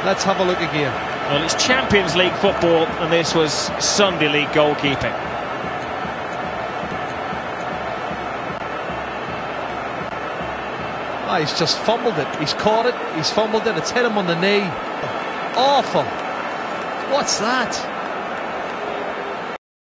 Let's have a look again. Well, it's Champions League football, and this was Sunday League goalkeeping. Ah, he's just fumbled it. He's caught it. He's fumbled it. It's hit him on the knee. Awful. What's that?